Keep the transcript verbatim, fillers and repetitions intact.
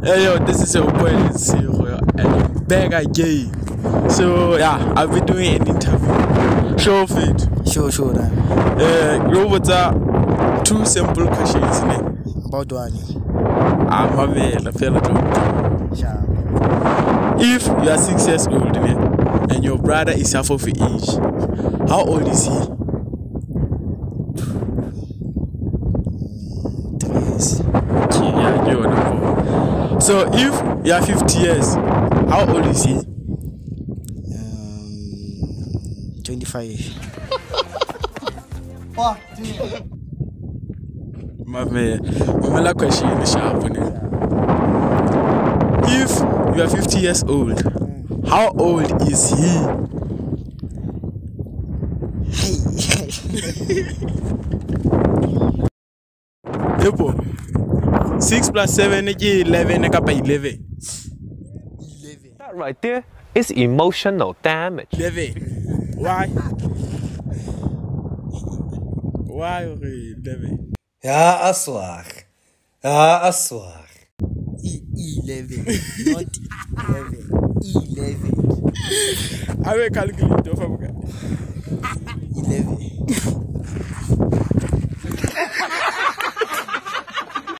Hey yo, this is your boy Zero and I'm back again. So yeah, I've been doing an interview. Show fit. Sure, sure. That. Uh, robots are two simple questions. About one. I'm a male, a fellow job. Sure. If you are six years old and your brother is half of your age, how old is he? Three years. Yeah, you know. So if you are fifty years, how old is he? Um, twenty-five. My man, my question is sharp. If you are fifty years old, how old is he? Epo, six plus seven is eleven. eleven. That right there is emotional damage. eleven. Why? Why eleven? Ja, aswag. Ja, aswag. Eleven, not eleven. Eleven. I will calculate. Eleven.